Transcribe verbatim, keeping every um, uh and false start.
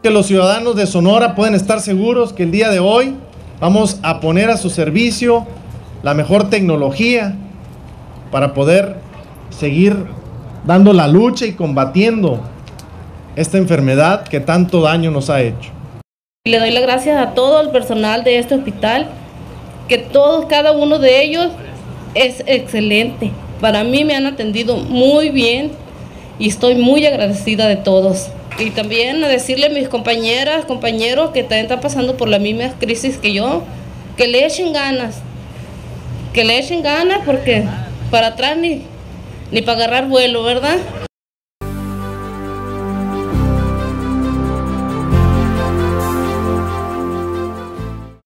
que los ciudadanos de Sonora pueden estar seguros que el día de hoy vamos a poner a su servicio la mejor tecnología para poder seguir dando la lucha y combatiendo esta enfermedad que tanto daño nos ha hecho. Le doy las gracias a todo el personal de este hospital, que todos, cada uno de ellos es excelente. Para mí me han atendido muy bien y estoy muy agradecida de todos. Y también a decirle a mis compañeras, compañeros que también están pasando por la misma crisis que yo, que le echen ganas, que le echen ganas porque para atrás ni, ni para agarrar vuelo, ¿verdad?